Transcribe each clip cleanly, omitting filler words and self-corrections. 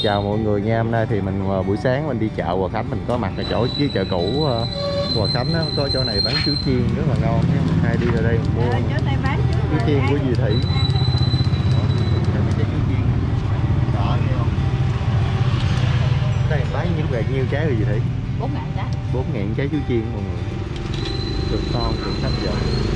chào mọi người nha. Hôm nay thì mình buổi sáng mình đi chợ Hòa Khánh, mình có mặt ở chỗ dưới chợ cũ Hòa Khánh á, có chỗ này bán chuối chiên rất là ngon, mình hay đi ra đây mình mua chuối chiên của dì Thị. Đó, nghe không? Đây bán những vẹt nhiêu trái rồi dì Thị? 4.000 trái. 4.000 trái chuối chiên mọi người. Cực ngon, cực hấp dẫn.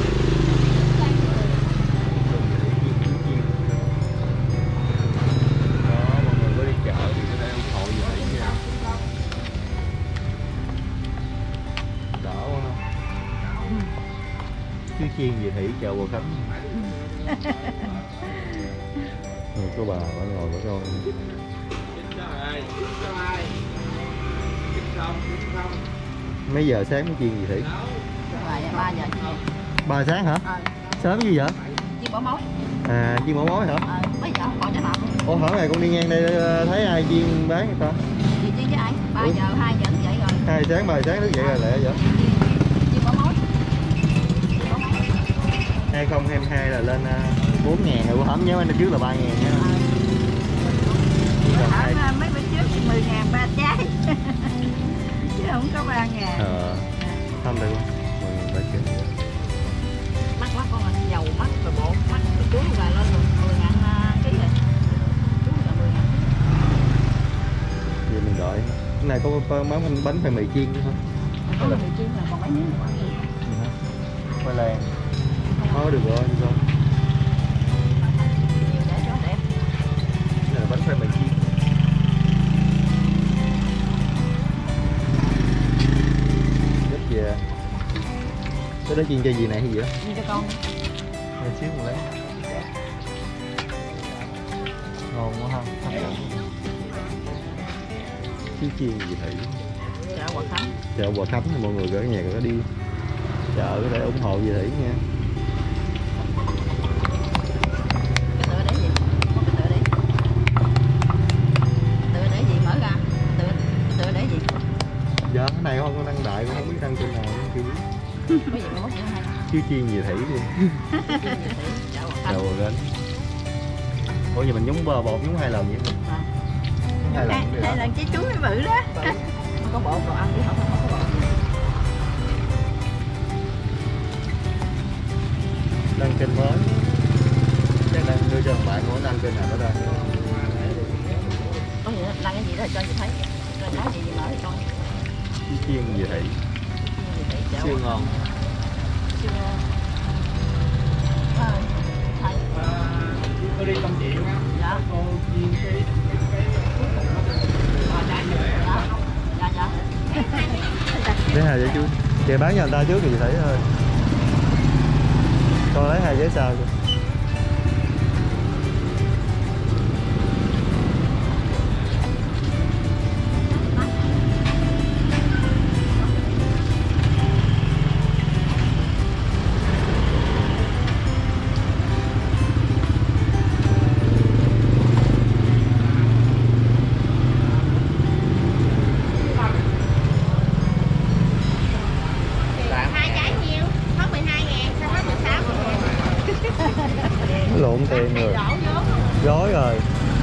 Chuối chiên dì Thị chợ Hòa Khánh. Có bà ngồi bà coi. Mấy giờ sáng mới chiên dì Thị? 3 giờ. 3 sáng hả? Sớm như vậy? Chiên bỏ mối. À, chiên bỏ mối hả? Mấy giờ còn trái lợn. Ủa hỏi ngày con đi ngang đây thấy ai chiên bán người ta? Chị chiên với ai? 3 giờ, 2 giờ thức dậy rồi. 2 sáng 3 sáng thức dậy rồi lẹ vậy? Chiên bỏ mối. 2022 là lên 4.000 rồi, hổm nhớ anh trước là 3.000 nha. Mấy bữa trước 10.000 3 trái. Chứ không có 3.000. Không được luôn. 10.000 3 trái. Mắc quá con anh dầu mắc rồi bộ mắc rồi chuối là lên rồi 10.000 ký rồi. Chuối là 10.000 ký. Vậy mình đợi. Cái này có bánh khoai mì chiên nữa không? Có mì chiên là còn mấy miếng nữa. Khoai lang. Thôi được rồi, được rồi. Để cho đẹp. Đây là bánh khoai mì chiên. Rất về. Cái đó chiên cho gì này hay gì đó? Chiên cho con. Để xíu một lấy. Ngon quá ha. Chuối chiên gì Thị. Chợ Hòa Khánh. Chợ Hòa Khánh thì mọi người ở nhà có đi chợ để ủng hộ dì Thị nha. Cái tựa để gì? Có cái tựa để. Tựa để gì mở ra? Tựa để gì? Dạ cái này không có đăng đại, cũng không biết đăng trên nào nữa chưa biết. Có gì mà mất hay. Chuối chiên dì Thị đi. Chợ Hòa Chợ Khánh. Hòa Khánh. Ủa giờ mình nhúng bột nhúng 2 lần vậy hả? 2 lần cũng được. 2 lần trái chuối mới bự đó. Không có bột đồ ăn chứ không có bột. Đăng kênh mới. Chắc đang đưa cho bạn muốn đăng kênh nào đó đây. Có gì đó, đăng cái gì đó cho chị thấy. Rồi nói gì mở cho con. Chuối chiên dì Thị. Siêu ngon. Siêu ngon. Thầy. Tôi đi 100 triệu á. Dạ. Cô chiên cái Dạ. lấy 2 trái chuối. Kìa bán cho người ta trước thì thấy thôi. Con lấy 2 trái sau cho. Lộn tiền rồi. Gói rồi.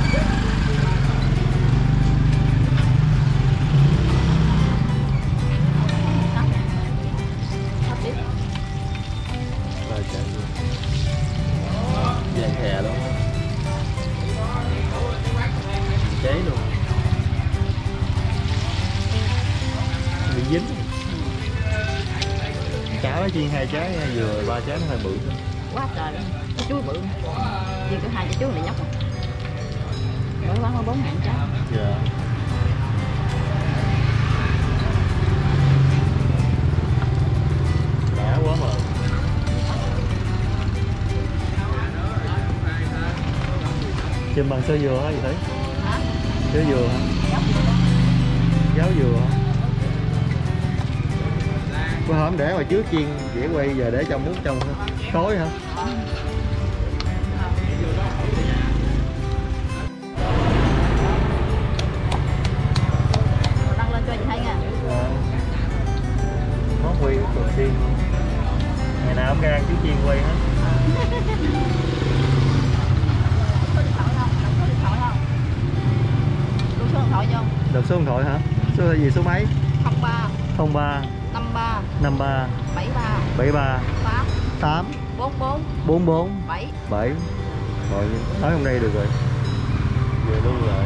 Vàng khè luôn. Cháy luôn. Bị dính. Cháo chiên 2 trái vừa 3 trái nó hơi bự. Quá trời luôn. Cái chuối bự. Chiên có 2 trái chuối này nhóc. Mới bán có 4.000 trái. Dạ. Đã quá mà. Chìm bằng sơ dừa hả gì thấy? Hả? Sơ dừa hả? Giáo dừa hả? Bữa hổm để mà trước chiên dễ quay giờ để trong mút trong khói hả? Đăng lên cho chị thấy nha. Món quy thường xuyên. Ngày nào cũng ra ăn chuối chiên quy hết. Đọc số điện thoại hả? Số là gì, số mấy? 03 03 53 53 73 73 8 8 44 44 7. 7. Rồi nói không đây được rồi. Về luôn rồi.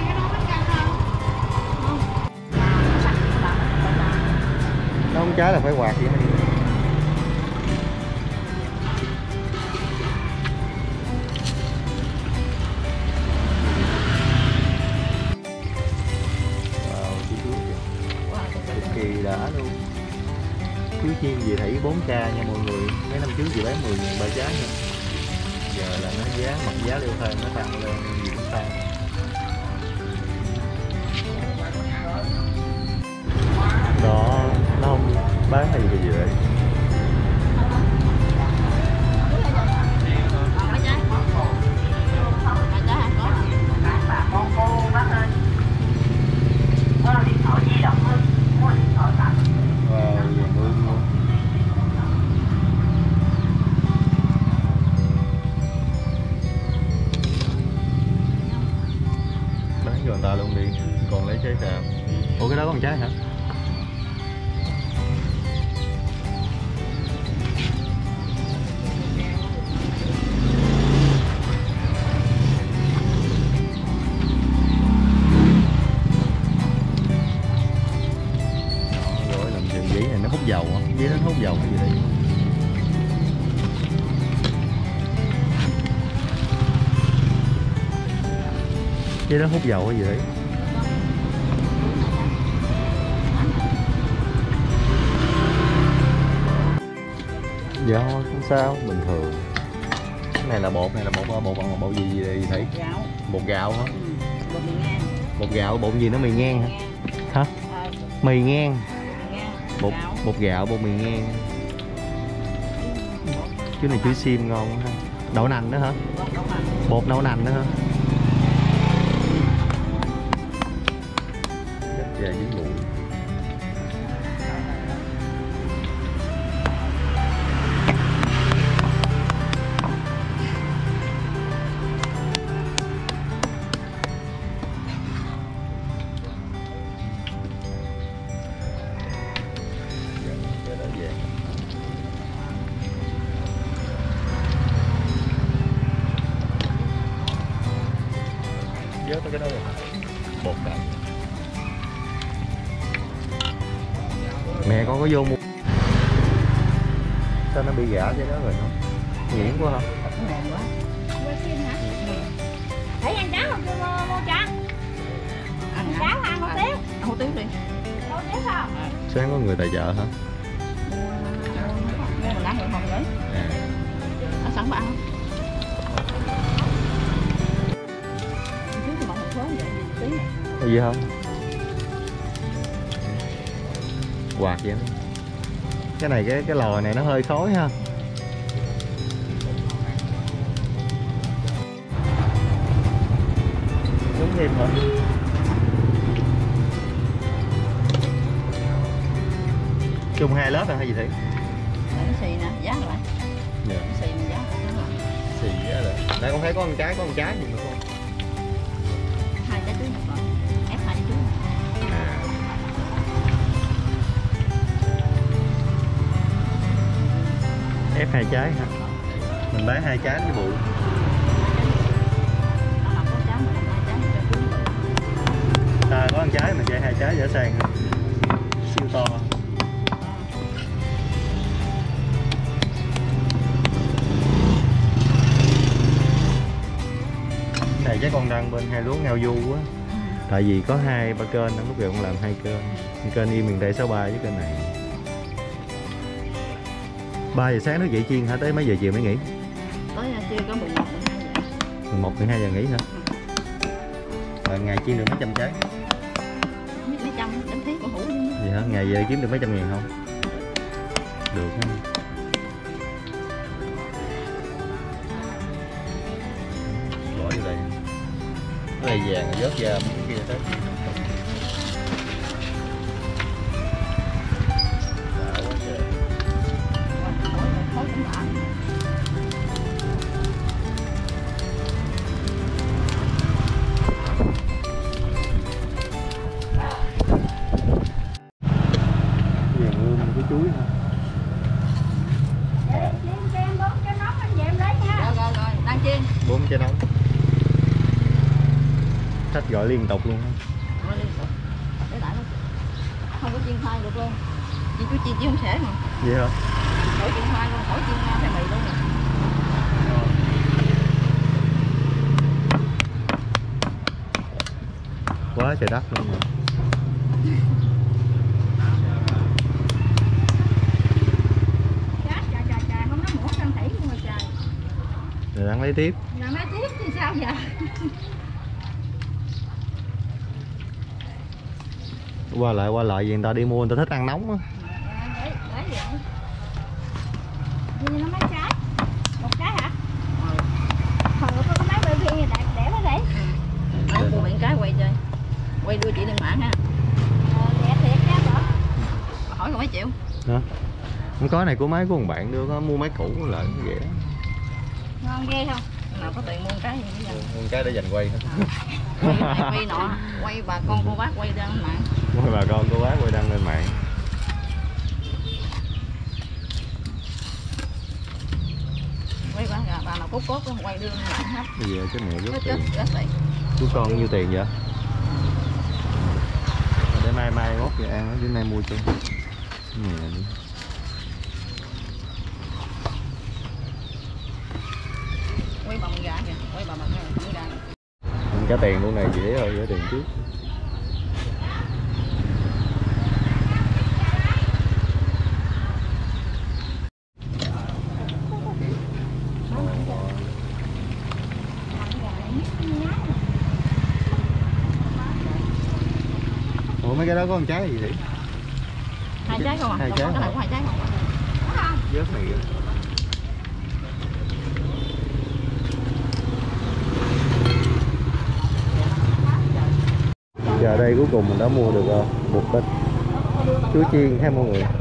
Nó không trái là phải quạt vậy mới đi. Wow, chú kìa. Cực kỳ đã luôn. Chuối chiên về thảy 4k nha mọi người. Mấy năm trước chị bán 10.000 ba trái nha. Giờ là nó giá, mặt giá leo thang nó tăng lên gì cũng tăng. Đó, nó không bán hay gì vậy? Wow, vàng ương luôn. Bán cho người ta luôn đi, còn lấy trái sao? Ủa cái đó có con trái hả? Rồi làm chuyện giấy này nó hút dầu á, giấy nó hút dầu cái gì đây? Giấy nó hút dầu cái gì đấy? Dạ thôi không sao, bình thường. Cái này là bột, bột gì đây thấy? Gạo. Bột gạo hả? Bột mì ngang. Bột gạo, bột gì nó mì ngang hả? Hả? Mì ngang. Bột Gạo. bột gạo, bột mì ngang. Chứ này chuối xiêm ngon quá ha. Đậu nành nữa hả? Bột đậu nành nữa hả? Chết già dính bụi. Dớt tới cái đó rồi. Bột đậu. Mẹ con có vô mua. Sao nó bị gã cái đó rồi không? Nhuyễn quá hả? Thấy ăn cháo không? Mua cháo. Ăn Cháo ăn hủ tiếu. Ăn hủ tiếu đi. Hủ tiếu không? Sáng có người tài trợ hả? Mua mình ăn được không đấy? À. Ăn sẵn mà ăn. Chứ thì bọn mình phố vậy gì tí này. Có gì không? Quạt vậy đó. Cái này cái lò này nó hơi khói ha. Đúng thêm hả? Chung 2 lớp hả gì Thủy? Cái xì nè, giá lại. Dạ. Cái xì này giá lại. Xì giá lại. Nãy con thấy có con trái gì nữa không? 2 trái chuối một rồi. Ép 2 trái chuối. À. Ép 2 trái hả? Mình bán 2 trái với bụi. Nó làm có trái mà làm 2 trái cho chuối. Ta có 1 trái mà chơi 2 trái dễ sang. Siêu to. Này trái con đang bên hai lúa ngao du quá. Tại vì có 2-3 kênh, lúc giờ cũng làm 2 kênh. Kênh Im Miền Tây 63 với kênh này. 3 giờ sáng nó dậy chiên hả? Tới mấy giờ chiều mới nghỉ? Tới chưa có 11, 12 giờ. 11, 12 giờ nghỉ hả? Rồi ngày chiên được mấy trăm trái? Mấy trăm, đánh thiết của hủ luôn. Vậy hả? Ngày về kiếm được mấy trăm ngàn không? Được ha. Bỏ vô đây. Cái này vàng vớt ra cái kia tới. Đã quá trời. Khối cũng đã. cho nóng. Khách gọi liên tục luôn. Gọi liên tục. Để lại luôn. Không có chiên khoai được luôn. Chú chiên chứ không xể mà. Vậy hả? Khỏi chiên khoai luôn, khỏi chiên khoai mì luôn nè. Quá trời đất luôn. Trời, không nó muỗng căng thỉ luôn rồi trời. Rồi đang lấy tiếp. Làm mấy tiếp thì sao giờ? Qua lại gì người ta đi mua, người ta thích ăn nóng á. Để vậy. Như nó mấy trái. Một trái hả? Còn có mấy bên kia để nó để. Đâu cô bạn cái quay chơi. Quay đưa chị lên mạng ha. Đẹp thiệt nha vợ. Hỏi còn mấy triệu. Hả? Không có, này của máy của một bạn đưa, có mua máy cũ lại vậy đó. Ngon ghê không? Nào có tiền mua cái gì bây giờ. Mua cái để dành quay hết. Quay nọ, quay bà con cô bác quay ra lên mạng. Quay bà con cô bác quay đăng lên mạng. Quay bà nào cốt quay đưa lên mạng hết. Bây giờ cái mẹ rất Chết tiền. tiền. Của con nhiêu tiền vậy? Để mai mốt về ăn, đến nay mua cho. Nè đi. Quay bà mình gà kìa, quay bà mình gà. Mình trả tiền luôn này dễ rồi, trả tiền trước. Ủa mấy cái đó có con trái gì vậy? 2 trái không à? 2 Cái trái. này có 2 trái không? Vớt này kìa. Giờ đây cuối cùng mình đã mua được một bịch chuối chiên ha mọi người.